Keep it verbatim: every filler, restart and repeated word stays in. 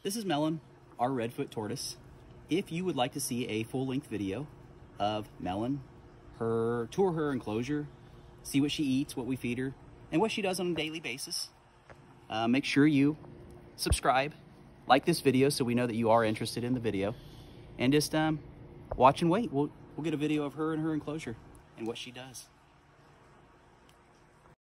This is Melon, our RedFoot Tortoise. If you would like to see a full-length video of Melon, her tour her enclosure, see what she eats, what we feed her, and what she does on a daily basis, uh, make sure you subscribe, like this video so we know that you are interested in the video, and just um, watch and wait. We'll, we'll get a video of her and her enclosure and what she does.